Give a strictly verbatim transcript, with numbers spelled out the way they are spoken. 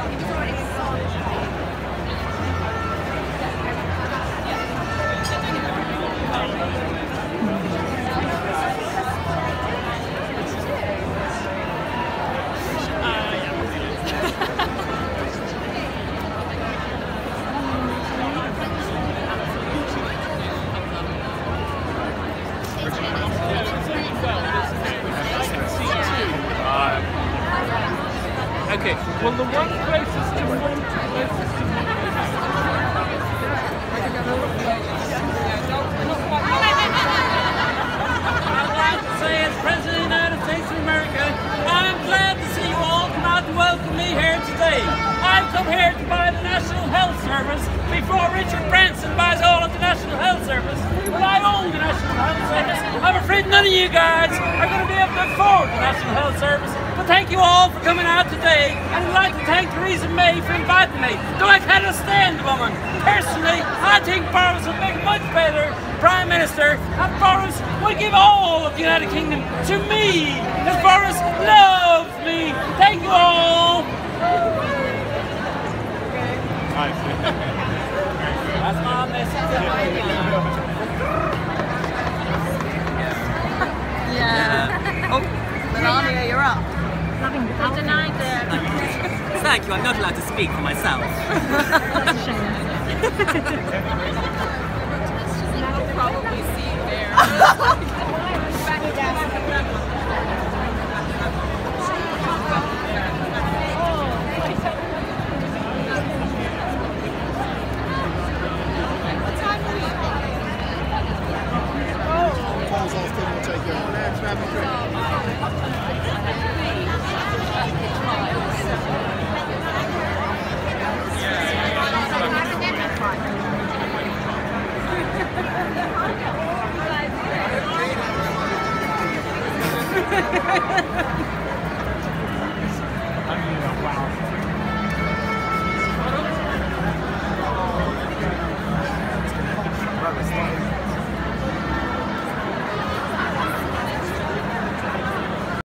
Okay, well the one closest to one closest to one. I'd like to say, as President of the United States of America, I'm glad to see you all come out to welcome me here today. I've come here to buy the National Health Service before Richard Branson buys all of the National Health Service. But I own the National Health Service. I'm afraid none of you guys are going to be able to afford the National Health Service. But thank you all for coming out today, and I'd like to thank Theresa May for inviting me. Though I can't stand the woman. Personally, I think Boris would make a much better Prime Minister, and Boris would give all of the United Kingdom to me, because Boris loves me. Thank you all. That's my message. Yeah. Oh, Melania, you're up. I denied that. Thank you, I'm not allowed to speak for myself. That's a shame. You'll probably see you there. Ha ha ha!